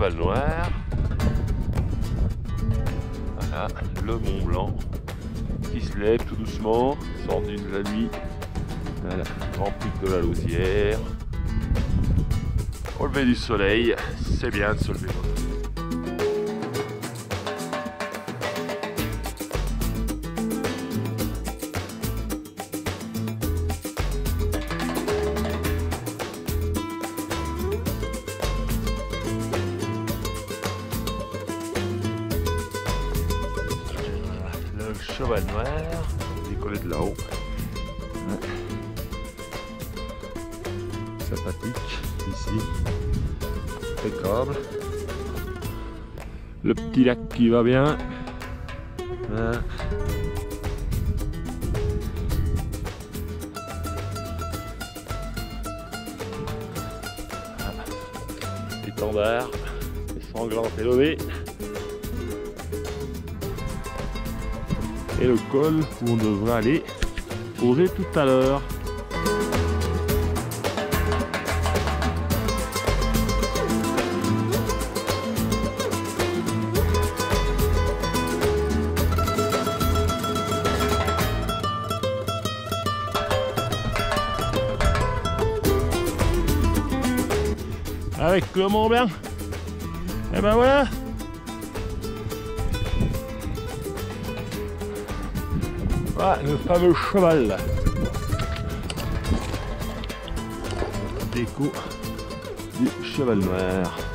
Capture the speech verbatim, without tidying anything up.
cheval noir. Voilà, le Mont Blanc qui se lève tout doucement, sort d'une de la nuit. Voilà, grand pic de la Lausière. Au lever du soleil, c'est bien de se lever. Le cheval noir, décollé de là-haut. Sympathique ici, impeccable. Le petit lac qui va bien. Voilà. L'étendard, les sanglantes élevées. Et le col où on devrait aller poser tout à l'heure. Avec le Mont Blanc, et ben voilà. Voilà le fameux cheval. Déco du cheval noir.